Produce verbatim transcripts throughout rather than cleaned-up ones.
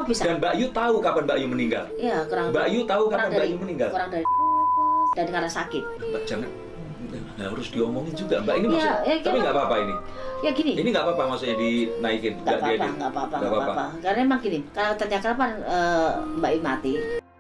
Bisa. Dan Mbak Yu tahu kapan Mbak Yu meninggal? Iya, kurang. Mbak Yu tahu kapan dari, Mbak Yu meninggal? Kurang dari dan karena sakit. Mbak jangan harus diomongin juga Mbak ini Ya, maksud, ya, tapi nggak apa-apa ini. Ya gini. Ini nggak apa-apa maksudnya dinaikin. Nggak apa-apa, nggak apa-apa, nggak apa-apa. Karena emang gini, kalau tanya kapan uh, Mbak Yu mati.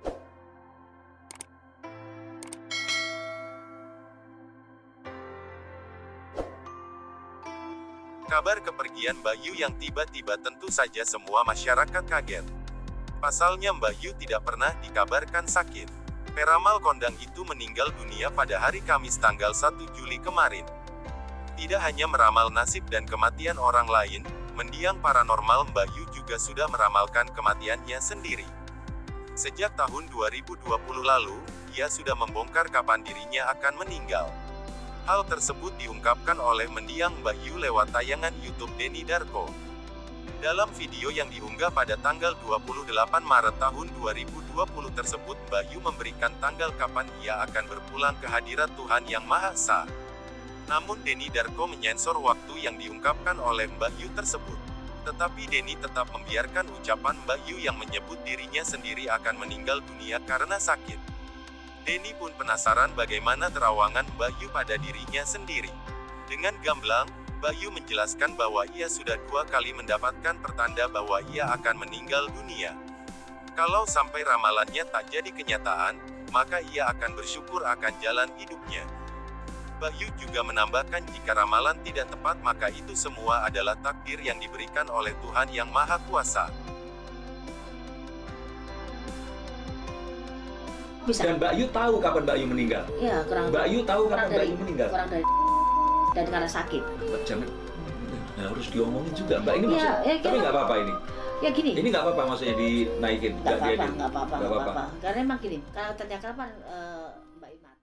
Kabar kepergian Mbak Yu yang tiba-tiba tentu saja semua masyarakat kaget. Pasalnya Mbak Yu tidak pernah dikabarkan sakit. Peramal kondang itu meninggal dunia pada hari Kamis tanggal satu Juli kemarin. Tidak hanya meramal nasib dan kematian orang lain, mendiang paranormal Mbak Yu juga sudah meramalkan kematiannya sendiri. Sejak tahun dua ribu dua puluh lalu, ia sudah membongkar kapan dirinya akan meninggal. Hal tersebut diungkapkan oleh mendiang Mbak Yu lewat tayangan YouTube Denny Darko. Dalam video yang diunggah pada tanggal dua puluh delapan Maret tahun dua ribu dua puluh tersebut, Mbak Yu memberikan tanggal kapan ia akan berpulang ke hadirat Tuhan Yang Maha Esa. Namun Denny Darko menyensor waktu yang diungkapkan oleh Mbak Yu tersebut. Tetapi Denny tetap membiarkan ucapan Mbak Yu yang menyebut dirinya sendiri akan meninggal dunia karena sakit. Denny pun penasaran bagaimana terawangan Mbak Yu pada dirinya sendiri. Dengan gamblang, Mbak Yu menjelaskan bahwa ia sudah dua kali mendapatkan pertanda bahwa ia akan meninggal dunia. Kalau sampai ramalannya tak jadi kenyataan, maka ia akan bersyukur akan jalan hidupnya. Mbak Yu juga menambahkan jika ramalan tidak tepat maka itu semua adalah takdir yang diberikan oleh Tuhan Yang Maha Kuasa. Bisa. Dan Mbak Yu tahu kapan Mbak Yu meninggal? Iya, kurang. Mbak Yu tahu kapan Mbak Yu meninggal? Kurang dari dan karena sakit. Mbak jangan harus diomongin juga Mbak ini Ya, maksud, ya, tapi ya. nggak apa-apa ini. Ya gini. Ini nggak apa-apa maksudnya dinaikin. Nggak apa-apa, diedit. nggak apa-apa, Nggak nggak apa-apa. apa-apa. Karena emang gini, kalau tanya kapan uh, Mbak Yu mati.